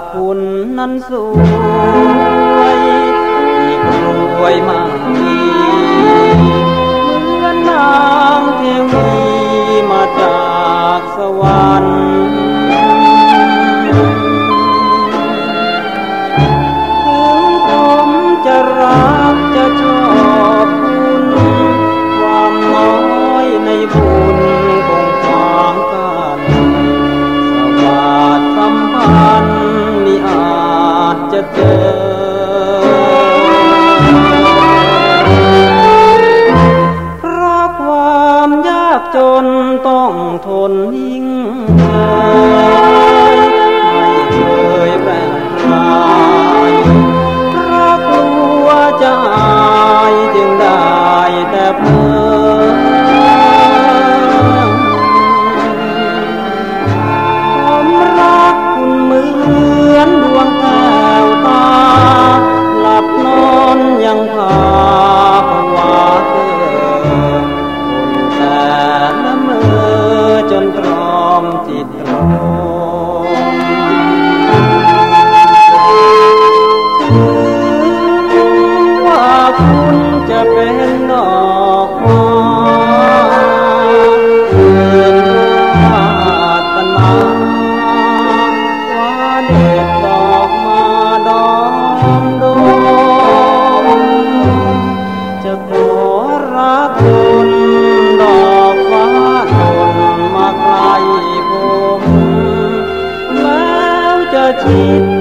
คุณนั้นสวยอีกรวยมากมีเหมือนนางเทวีมาจากสวรรค์ถึงผมจะรักจะชอบคุณความน้อยในบุญคงขวางกันสวัสดิ์สัมพันธ์มิอาจจะเจอเพราะความยากจนต้องทนยิ่งเลยไม่เคยแปรปรานเพราะกลัวจะอายจึงได้แต่เพ้อผมรักคุณเหมือนดวงแก้วตาหลับนอนยังพาภาวะเกิดคนแต่ละเมื่อจนตรอมจิตตรมถึงว่าคุณจะเป็นดอกไม้เกินวาสนาว่าเด็ดดอกมาดอมดมจะขอรักคุณดอกฟ้าทนมาไกลผมแล้วจะชิด